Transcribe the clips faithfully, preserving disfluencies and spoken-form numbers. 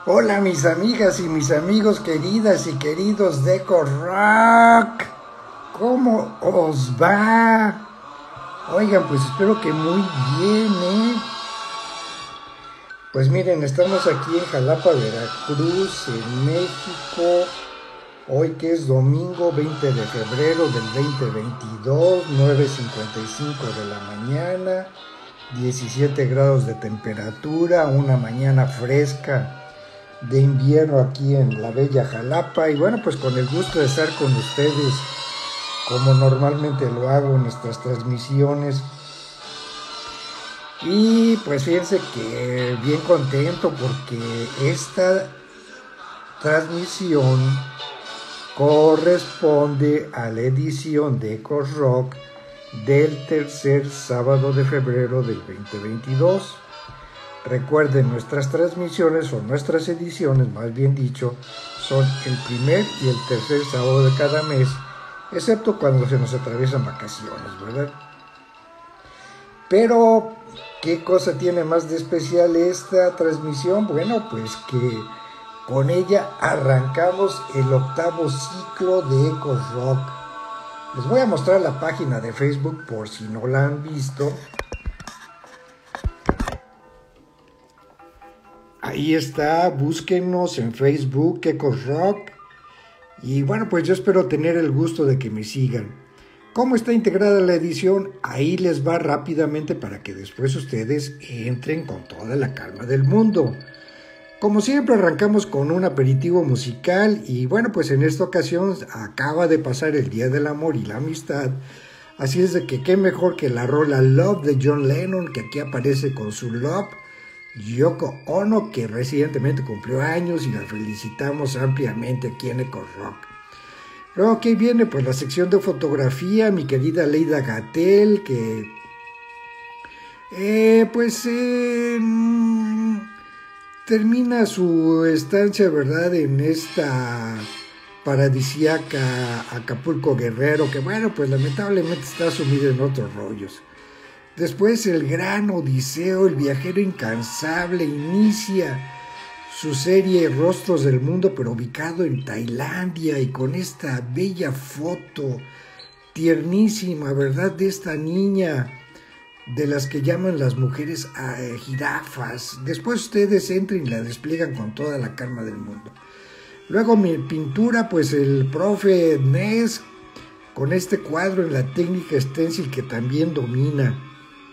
Hola mis amigas y mis amigos queridas y queridos de Eco Rock, ¿cómo os va? Oigan, pues espero que muy bien, ¿eh? Pues miren, estamos aquí en Jalapa, Veracruz, en México, hoy que es domingo veinte de febrero del veinte veintidós, nueve cincuenta y cinco de la mañana, diecisiete grados de temperatura, una mañana fresca de invierno aquí en la bella Jalapa, y bueno, pues con el gusto de estar con ustedes como normalmente lo hago en nuestras transmisiones. Y pues fíjense que bien contento porque esta transmisión corresponde a la edición de Eco Rock del tercer sábado de febrero del veinte veintidós. Recuerden, nuestras transmisiones o nuestras ediciones, más bien dicho, son el primer y el tercer sábado de cada mes, excepto cuando se nos atraviesan vacaciones, ¿verdad? Pero, ¿qué cosa tiene más de especial esta transmisión? Bueno, pues que con ella arrancamos el octavo ciclo de Eco Rock. Les voy a mostrar la página de Facebook por si no la han visto. Ahí está, búsquenos en Facebook, Eco Rock. Y bueno, pues yo espero tener el gusto de que me sigan. ¿Cómo está integrada la edición? Ahí les va rápidamente para que después ustedes entren con toda la calma del mundo. Como siempre arrancamos con un aperitivo musical y bueno, pues en esta ocasión acaba de pasar el Día del Amor y la Amistad. Así es de que qué mejor que la rola Love de John Lennon, que aquí aparece con su Love. Yoko Ono, que recientemente cumplió años y la felicitamos ampliamente aquí en Eco Rock. Luego aquí viene pues la sección de fotografía, mi querida Leida Gatell, que eh, pues eh, termina su estancia, ¿verdad?, en esta paradisíaca Acapulco Guerrero, que bueno, pues lamentablemente está sumido en otros rollos. Después el gran Odiseo, el viajero incansable, inicia su serie Rostros del Mundo, pero ubicado en Tailandia y con esta bella foto tiernísima, ¿verdad?, de esta niña de las que llaman las mujeres eh, jirafas. Después ustedes entren y la despliegan con toda la calma del mundo. Luego mi pintura, pues el profe Ness con este cuadro en la técnica stencil que también domina.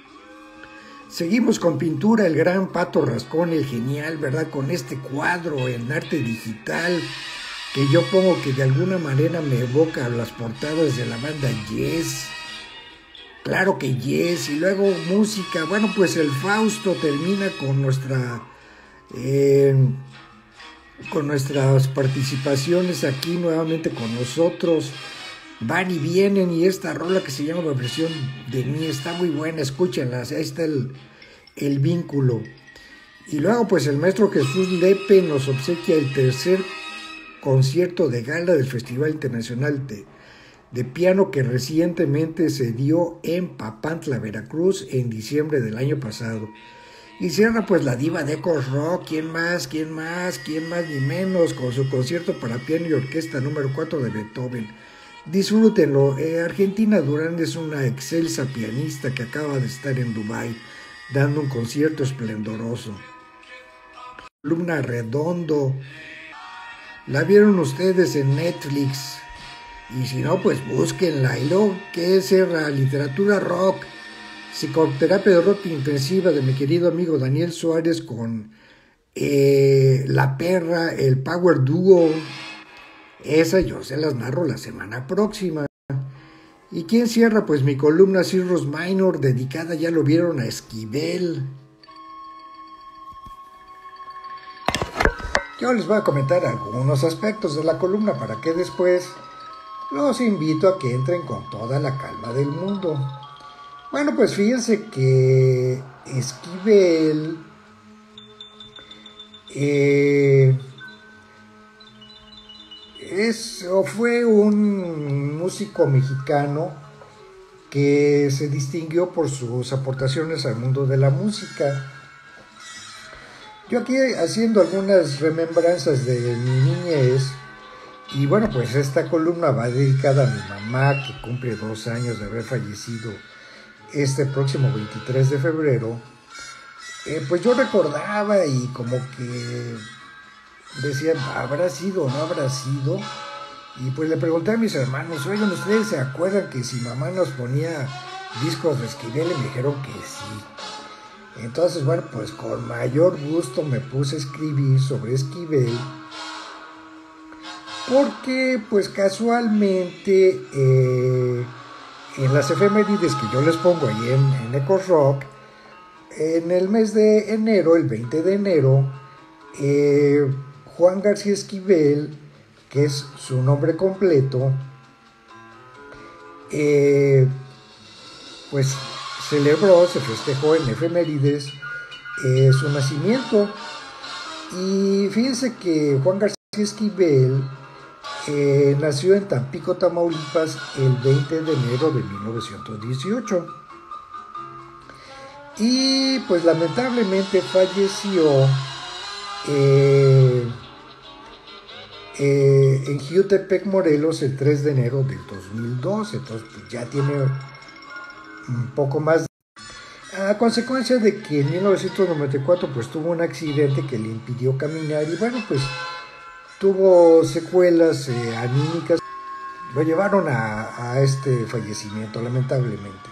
Seguimos con pintura, el gran Pato Rascón, el genial, ¿verdad?, con este cuadro en arte digital que yo pongo que de alguna manera me evoca a las portadas de la banda Yes. Claro que Yes. Y luego música, bueno, pues el Fausto termina con nuestra eh, con nuestras participaciones aquí nuevamente con nosotros. Van y vienen, y esta rola que se llama La Versión de Mí está muy buena, escúchenla, ahí está el, el vínculo. Y luego pues el maestro Jesús Lepe nos obsequia el tercer concierto de gala del Festival Internacional de, de Piano que recientemente se dio en Papantla, Veracruz, en diciembre del año pasado. Y cierra pues la diva de Eco Rock, ¿quién más? ¿Quién más? ¿Quién más ni menos? Con su concierto para piano y orquesta número cuatro de Beethoven. Disfrútenlo. Eh, Argentina Durán es una excelsa pianista que acaba de estar en Dubái dando un concierto esplendoroso. Columna Redondo, la vieron ustedes en Netflix, y si no, pues búsquenla. Y luego, ¿qué es la literatura rock? Psicoterapia de rock intensiva de mi querido amigo Daniel Suárez con eh, La Perra, el Power Duo. Esa yo se las narro la semana próxima. ¿Y quién cierra? Pues mi columna Cirrus Minor, dedicada, ya lo vieron, a Esquivel. Yo les voy a comentar algunos aspectos de la columna para que después los invito a que entren con toda la calma del mundo. Bueno, pues fíjense que Esquivel eh, Es, o fue un músico mexicano que se distinguió por sus aportaciones al mundo de la música. Yo aquí haciendo algunas remembranzas de mi niñez, y bueno, pues esta columna va dedicada a mi mamá, que cumple dos años de haber fallecido este próximo veintitrés de febrero. Eh, pues yo recordaba y como que decía, ¿habrá sido o no habrá sido? Y pues le pregunté a mis hermanos, oigan, ¿ustedes se acuerdan que si mamá nos ponía discos de Esquivel? Y me dijeron que sí. Entonces, bueno, pues con mayor gusto me puse a escribir sobre Esquivel, porque pues casualmente eh, en las efemérides que yo les pongo ahí en, en Ecos Rock, en el mes de enero, el veinte de enero, eh, Juan García Esquivel, que es su nombre completo, eh, pues celebró, se festejó en efemérides eh, su nacimiento. Y fíjense que Juan García Esquivel eh, nació en Tampico, Tamaulipas, el veinte de enero de mil novecientos dieciocho. Y pues lamentablemente falleció eh, eh, en Jiutepec, Morelos, el tres de enero del dos mil dos. Entonces pues ya tiene un poco más. A consecuencia de que en mil novecientos noventa y cuatro pues tuvo un accidente que le impidió caminar y bueno, pues tuvo secuelas eh, anímicas, lo llevaron a, a este fallecimiento, lamentablemente.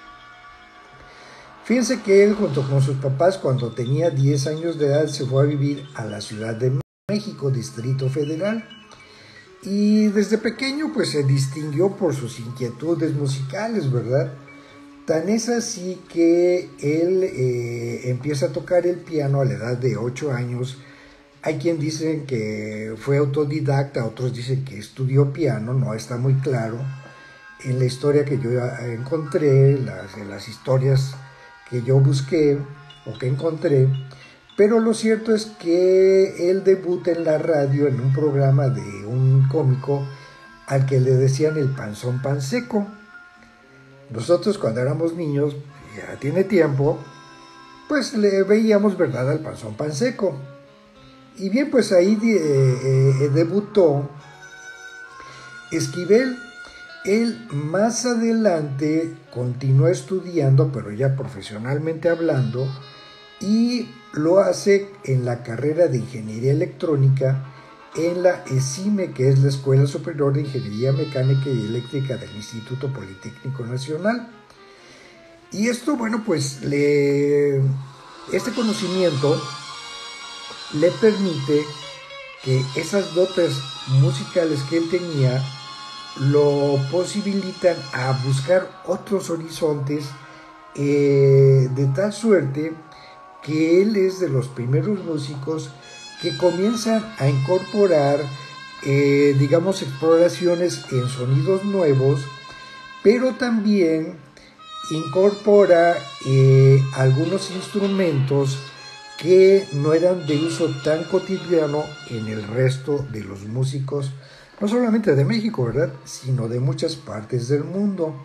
Fíjense que él junto con sus papás, cuando tenía diez años de edad, se fue a vivir a la Ciudad de México, Distrito Federal, y desde pequeño pues se distinguió por sus inquietudes musicales, ¿verdad? Tan es así que él eh, empieza a tocar el piano a la edad de ocho años. Hay quien dicen que fue autodidacta, otros dicen que estudió piano, no está muy claro. En la historia que yo encontré, las, en las historias que yo busqué o que encontré, pero lo cierto es que él debuta en la radio en un programa de un cómico al que le decían el Panzón Panseco. Nosotros cuando éramos niños, ya tiene tiempo, pues le veíamos, ¿verdad?, al Panzón Panseco. Y bien, pues ahí eh, eh, debutó Esquivel. Él más adelante continuó estudiando, pero ya profesionalmente hablando, y lo hace en la carrera de Ingeniería Electrónica en la ESIME, que es la Escuela Superior de Ingeniería Mecánica y Eléctrica del Instituto Politécnico Nacional. Y esto, bueno, pues le, este conocimiento le permite que esas dotes musicales que él tenía lo posibilitan a buscar otros horizontes, eh, de tal suerte que él es de los primeros músicos que comienzan a incorporar, eh, digamos, exploraciones en sonidos nuevos, pero también incorpora eh, algunos instrumentos que no eran de uso tan cotidiano en el resto de los músicos, no solamente de México, ¿verdad?, sino de muchas partes del mundo.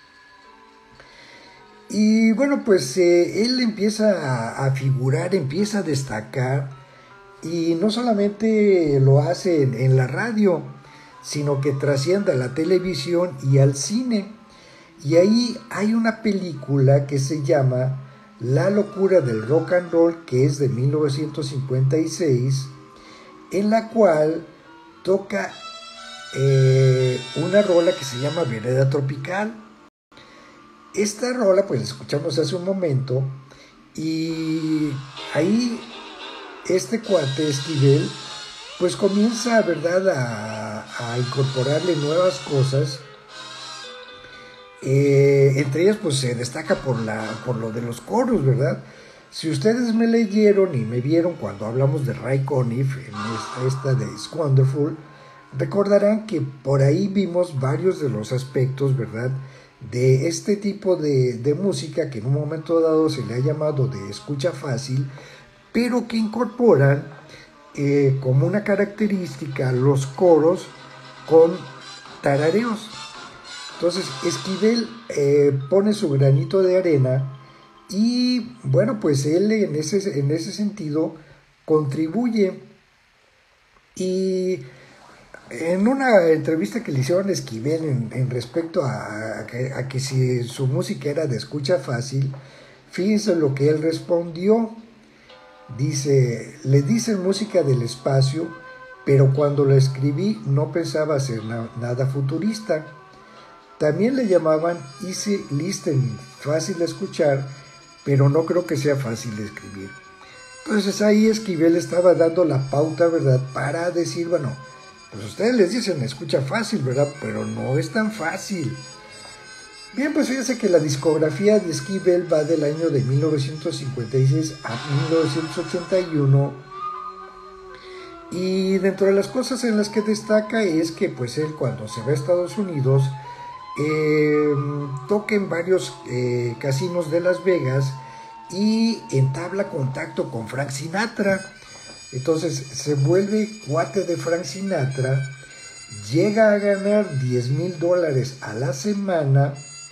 Y bueno, pues eh, él empieza a, a figurar, empieza a destacar, y no solamente lo hace en, en la radio, sino que trasciende a la televisión y al cine. Y ahí hay una película que se llama La locura del rock and roll, que es de mil novecientos cincuenta y seis, en la cual toca eh, una rola que se llama Vereda Tropical. Esta rola pues la escuchamos hace un momento, y ahí este cuate Esquivel pues comienza, ¿verdad?, a, a incorporarle nuevas cosas. Eh, entre ellas pues se destaca por, la, por lo de los coros, ¿verdad? Si ustedes me leyeron y me vieron cuando hablamos de Ray Conniff en esta, esta de It's Wonderful, recordarán que por ahí vimos varios de los aspectos, ¿verdad?, de este tipo de, de música que en un momento dado se le ha llamado de escucha fácil, pero que incorporan eh, como una característica los coros con tarareos. Entonces Esquivel eh, pone su granito de arena, y bueno, pues él en ese, en ese sentido contribuye. Y en una entrevista que le hicieron a Esquivel en, en respecto a, a, que, a que si su música era de escucha fácil, fíjense lo que él respondió. Dice, le dicen música del espacio, pero cuando la escribí no pensaba hacer na nada futurista. También le llamaban easy listening, fácil de escuchar, pero no creo que sea fácil de escribir. Entonces ahí Esquivel estaba dando la pauta, ¿verdad?, para decir, bueno, pues ustedes les dicen escucha fácil, ¿verdad?, pero no es tan fácil. Bien, pues fíjense que la discografía de Esquivel va del año de mil novecientos cincuenta y seis a mil novecientos ochenta y uno, y dentro de las cosas en las que destaca es que pues él cuando se va a Estados Unidos eh, toca en varios eh, casinos de Las Vegas y entabla contacto con Frank Sinatra. Entonces se vuelve cuate de Frank Sinatra, llega a ganar diez mil dólares a la semana,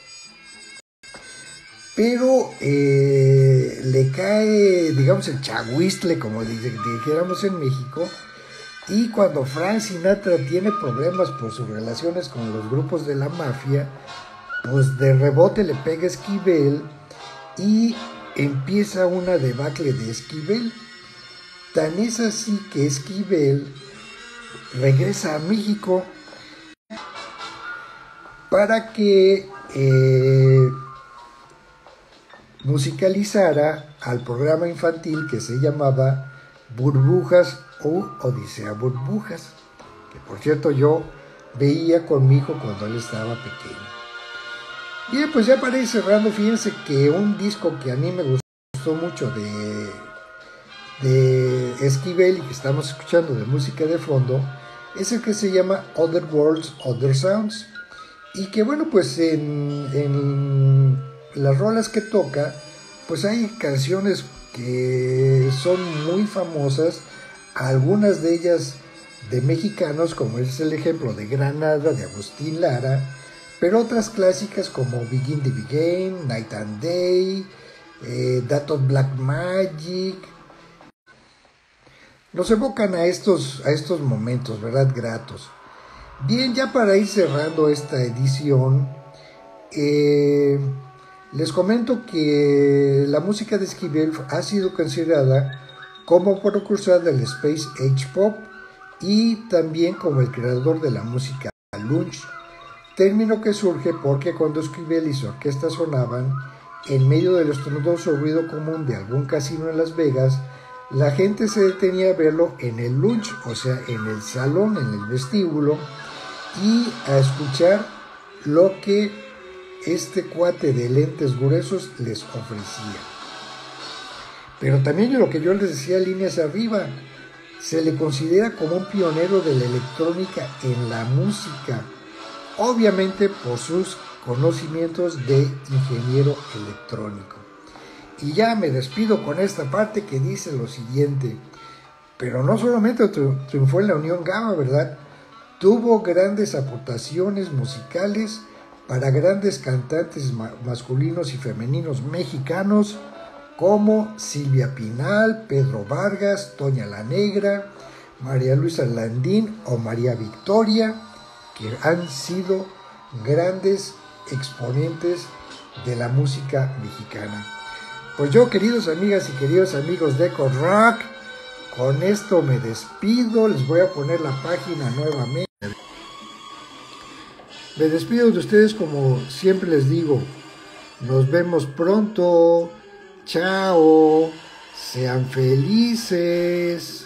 pero eh, le cae, digamos, el chagüistle, como dijéramos en México, y cuando Frank Sinatra tiene problemas por sus relaciones con los grupos de la mafia, pues de rebote le pega a Esquivel y empieza una debacle de Esquivel. Tan es así que Esquivel regresa a México para que eh, musicalizara al programa infantil que se llamaba Burbujas o Odisea Burbujas, que por cierto yo veía con mi hijo cuando él estaba pequeño. Bien, pues ya para ir cerrando, fíjense que un disco que a mí me gustó mucho de, de Esquivel y que estamos escuchando de música de fondo es el que se llama Other Worlds, Other Sounds, y que bueno, pues en, en las rolas que toca, pues hay canciones que son muy famosas, algunas de ellas de mexicanos, como es el ejemplo de Granada, de Agustín Lara, pero otras clásicas como Begin the Begin, Night and Day, eh, That of Black Magic, nos evocan a estos, a estos momentos, ¿verdad?, gratos. Bien, ya para ir cerrando esta edición, eh, les comento que la música de Esquivel ha sido considerada como precursor del Space Age Pop y también como el creador de la música lounge, término que surge porque cuando Esquivel y su orquesta sonaban en medio del estruendoso ruido común de algún casino en Las Vegas, la gente se detenía a verlo en el lounge, o sea, en el salón, en el vestíbulo, y a escuchar lo que este cuate de lentes gruesos les ofrecía. Pero también lo que yo les decía líneas arriba, se le considera como un pionero de la electrónica en la música, obviamente por sus conocimientos de ingeniero electrónico. Y ya me despido con esta parte que dice lo siguiente: pero no solamente triunfó en la Unión Gamma, ¿verdad? Tuvo grandes aportaciones musicales para grandes cantantes ma masculinos y femeninos mexicanos como Silvia Pinal, Pedro Vargas, Toña la Negra, María Luisa Landín o María Victoria, que han sido grandes exponentes de la música mexicana. Pues yo, queridos amigas y queridos amigos de Eco Rock, con esto me despido. Les voy a poner la página nuevamente. Me despido de ustedes como siempre les digo. Nos vemos pronto. Chao. Sean felices.